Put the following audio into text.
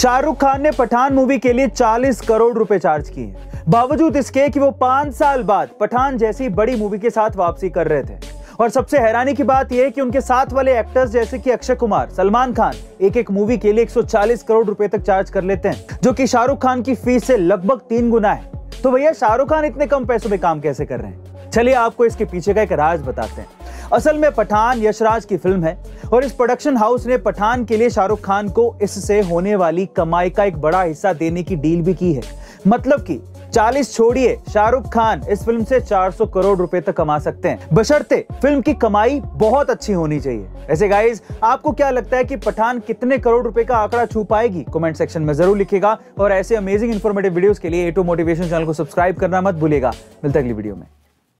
शाहरुख खान ने पठान मूवी के लिए 40 करोड़ रुपए चार्ज किए, बावजूद इसके कि वो 5 साल बाद पठान जैसी बड़ी मूवी के साथ वापसी कर रहे थे। और सबसे हैरानी की बात यह है कि उनके साथ वाले एक्टर्स जैसे कि अक्षय कुमार, सलमान खान एक मूवी के लिए 140 करोड़ रुपए तक चार्ज कर लेते हैं, जो कि शाहरुख खान की फीस से लगभग 3 गुना है। तो भैया शाहरुख खान इतने कम पैसों में काम कैसे कर रहे हैं? चलिए आपको इसके पीछे का एक राज बताते हैं। असल में पठान यशराज की फिल्म है और इस प्रोडक्शन हाउस ने पठान के लिए शाहरुख खान को इससे होने वाली कमाई का एक बड़ा हिस्सा देने की डील भी की है। मतलब कि 40 छोड़िए, शाहरुख खान इस फिल्म से 400 करोड़ रुपए तक कमा सकते हैं, बशर्ते फिल्म की कमाई बहुत अच्छी होनी चाहिए। ऐसे गाइस, आपको क्या लगता है कि पठान कितने करोड़ रुपए का आंकड़ा छू पाएगी? कमेंट सेक्शन में जरूर लिखिएगा और ऐसे अमेजिंग इंफॉर्मेटिव वीडियोस के लिए A2 मोटिवेशन चैनल को सब्सक्राइब करना मत भूलिएगा। मिलते हैं अगली वीडियो में।